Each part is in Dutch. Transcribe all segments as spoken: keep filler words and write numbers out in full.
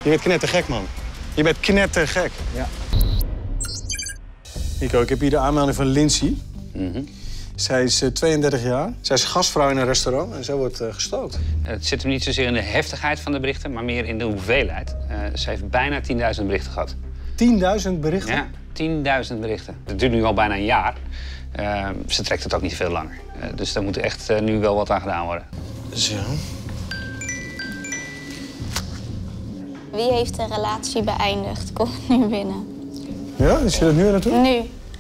Je bent knettergek, man. Je bent knettergek. Ja. Nico, ik heb hier de aanmelding van Lindsay. Mm-hmm. Zij is uh, tweeëndertig jaar. Zij is gastvrouw in een restaurant en zij wordt uh, gestookt. Het zit hem niet zozeer in de heftigheid van de berichten, maar meer in de hoeveelheid. Uh, ze heeft bijna tienduizend berichten gehad. tienduizend berichten? Ja, tienduizend berichten. Dat duurt nu al bijna een jaar. Uh, ze trekt het ook niet veel langer. Uh, dus daar moet echt uh, nu wel wat aan gedaan worden. Zo. Wie heeft de relatie beëindigd? Komt nu binnen. Ja, is je dat nu aan het doen? Nu.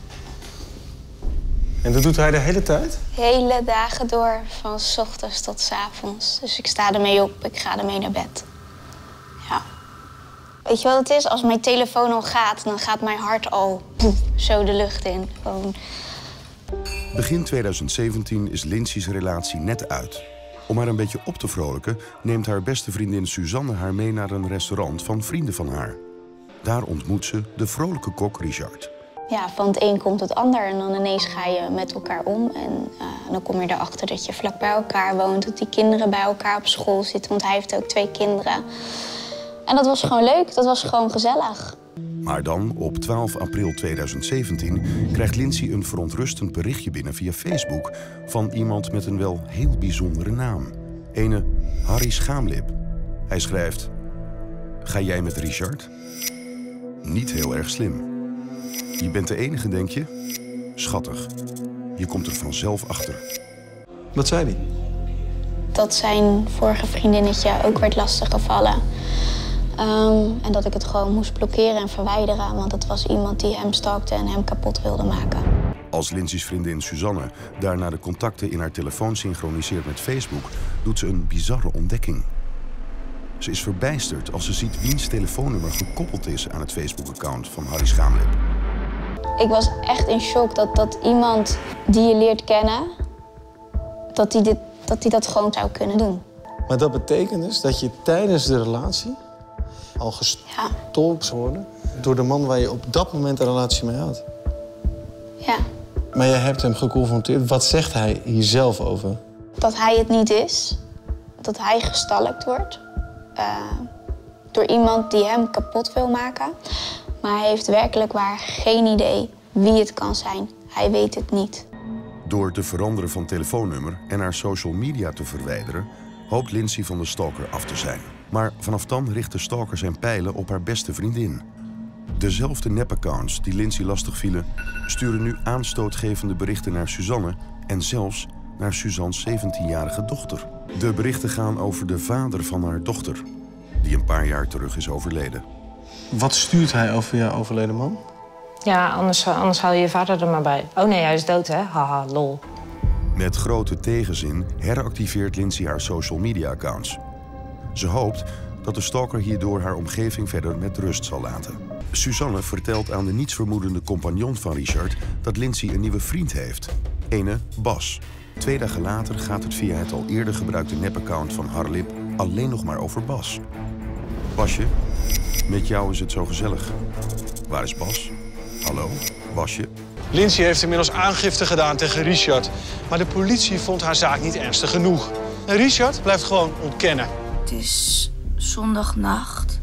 En dat doet hij de hele tijd? Hele dagen door, van 's ochtends tot 's avonds. Dus ik sta ermee op, ik ga ermee naar bed. Ja. Weet je wat het is? Als mijn telefoon al gaat, dan gaat mijn hart al poef, zo de lucht in. Gewoon. Begin tweeduizend zeventien is Lindsay's relatie net uit. Om haar een beetje op te vrolijken, neemt haar beste vriendin Suzanne haar mee naar een restaurant van vrienden van haar. Daar ontmoet ze de vrolijke kok Richard. Ja, van het een komt het ander en dan ineens ga je met elkaar om. En uh, dan kom je erachter dat je vlak bij elkaar woont, dat die kinderen bij elkaar op school zitten, want hij heeft ook twee kinderen. En dat was gewoon leuk, dat was gewoon gezellig. Maar dan, op twaalf april tweeduizend zeventien, krijgt Lindsay een verontrustend berichtje binnen via Facebook van iemand met een wel heel bijzondere naam. Ene Harry Schaamlip. Hij schrijft: ga jij met Richard? Niet heel erg slim. Je bent de enige, denk je? Schattig. Je komt er vanzelf achter. Wat zei hij? Dat zijn vorige vriendinnetje ook werd lastiggevallen. Um, en dat ik het gewoon moest blokkeren en verwijderen. Want het was iemand die hem stalkte en hem kapot wilde maken. Als Lindsay's vriendin Suzanne daarna de contacten in haar telefoon synchroniseert met Facebook, doet ze een bizarre ontdekking. Ze is verbijsterd als ze ziet wiens telefoonnummer gekoppeld is aan het Facebook-account van Harry Schaamlip. Ik was echt in shock dat, dat iemand die je leert kennen, dat die, dit, dat die dat gewoon zou kunnen doen. Maar dat betekent dus dat je tijdens de relatie al gestolkt zou worden door de man waar je op dat moment een relatie mee had. Ja. Maar je hebt hem geconfronteerd. Wat zegt hij hier zelf over? Dat hij het niet is. Dat hij gestalkt wordt. Uh, door iemand die hem kapot wil maken. Maar hij heeft werkelijk waar geen idee wie het kan zijn. Hij weet het niet. Door te veranderen van telefoonnummer en haar social media te verwijderen, hoopt Lindsay van de stalker af te zijn. Maar vanaf dan richt de stalker zijn pijlen op haar beste vriendin. Dezelfde nepaccounts die Lindsay lastig vielen, sturen nu aanstootgevende berichten naar Suzanne en zelfs naar Suzanne's zeventienjarige dochter. De berichten gaan over de vader van haar dochter, die een paar jaar terug is overleden. Wat stuurt hij over jouw overleden man? Ja, anders, anders haal je je vader er maar bij. Oh nee, hij is dood, hè? Haha, lol. Met grote tegenzin heractiveert Lindsay haar social media accounts. Ze hoopt dat de stalker hierdoor haar omgeving verder met rust zal laten. Suzanne vertelt aan de nietsvermoedende compagnon van Richard dat Lindsay een nieuwe vriend heeft. Ene Bas. Twee dagen later gaat het via het al eerder gebruikte nepaccount van Harlip alleen nog maar over Bas. Basje, met jou is het zo gezellig. Waar is Bas? Hallo, Basje? Lindsay heeft inmiddels aangifte gedaan tegen Richard. Maar de politie vond haar zaak niet ernstig genoeg. En Richard blijft gewoon ontkennen. Het is zondagnacht.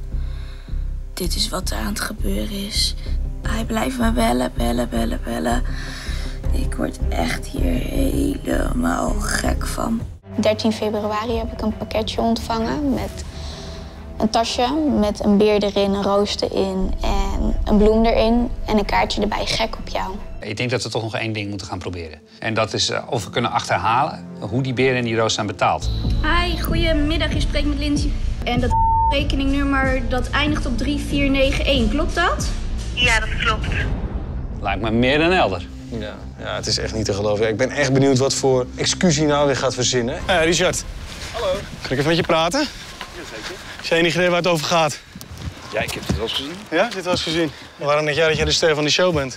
Dit is wat er aan het gebeuren is. Hij blijft me bellen, bellen, bellen, bellen. Ik word echt hier helemaal gek van. dertien februari heb ik een pakketje ontvangen met een tasje met een beer erin, een rooster in en een bloem erin en een kaartje erbij. Gek op jou. Ik denk dat we toch nog één ding moeten gaan proberen. En dat is uh, of we kunnen achterhalen hoe die beer en die roos zijn betaald. Hi, goedemiddag. Je spreekt met Lindsay. En dat rekeningnummer dat eindigt op drie vier negen één. Klopt dat? Ja, dat klopt. Lijkt me meer dan helder. Ja, ja, het is echt niet te geloven. Ik ben echt benieuwd wat voor excuus hij nou weer gaat verzinnen. Hé, hey, Richard. Hallo. Kan ik even met je praten? Jazeker. Heb jij enig idee waar het over gaat? Ja, ik heb dit wel eens gezien. Ja, dit was gezien. Maar waarom denk jij dat jij de ster van de show bent?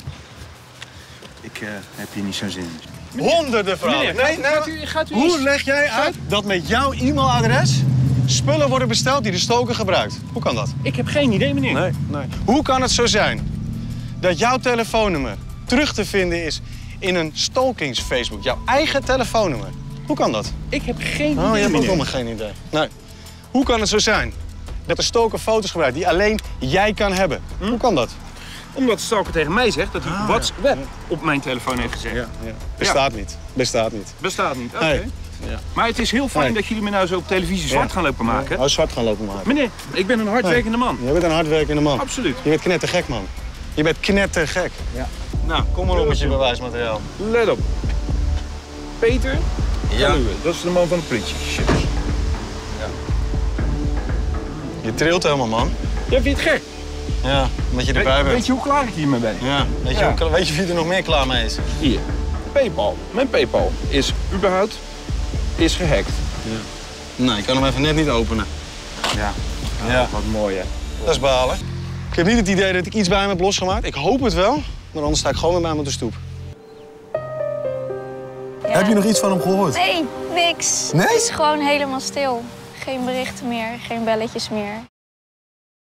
Ik uh, heb hier niet zo'n zin in. Honderden vrouwen. Nee, nee, gaat u, gaat u Hoe eens... leg jij uit dat met jouw e-mailadres spullen worden besteld die de stoker gebruikt? Hoe kan dat? Ik heb geen idee, meneer. Nee, nee. Hoe kan het zo zijn dat jouw telefoonnummer terug te vinden is in een stalkings-Facebook? Jouw eigen telefoonnummer. Hoe kan dat? Ik heb geen oh, idee, je hebt ook meneer. helemaal geen idee. Nee. Hoe kan het zo zijn dat de stalker foto's gebruikt die alleen jij kan hebben. Hm? Hoe kan dat? Omdat de stalker tegen mij zegt dat hij ah, WhatsApp ja. op mijn telefoon heeft gezet. Ja, ja. Bestaat ja. niet. Bestaat niet. Bestaat niet, oké. Okay. Nee. Ja. Maar het is heel fijn nee. dat jullie me nou zo op televisie zwart ja. gaan lopen maken. Oh, zwart gaan lopen maken. Meneer, ik ben een hardwerkende man. Je bent een hardwerkende man. Absoluut. Je bent knettergek, man. Je bent knettergek. Ja. Nou, kom maar op met je bewijsmateriaal. Let op. Peter ja. Kaluwe, dat is de man van de politie. Shit. Ja. Je trilt helemaal, man. Ja, vind je het gek? Ja, omdat je erbij weet, bent. Weet je hoe klaar ik hiermee ben? Ja. Weet, ja. Je hoe, weet je wie er nog meer klaar mee is? Hier. PayPal. Mijn PayPal is überhaupt is gehackt. Ja. Nee, ik kan hem even net niet openen. Ja. Ah, ja. Wat mooi, hè? Dat is balen. Ik heb niet het idee dat ik iets bij hem heb losgemaakt. Ik hoop het wel, maar anders sta ik gewoon met mij op de stoep. Ja. Heb je nog iets van hem gehoord? Nee, niks. Nee? Het is gewoon helemaal stil. Geen berichten meer, geen belletjes meer.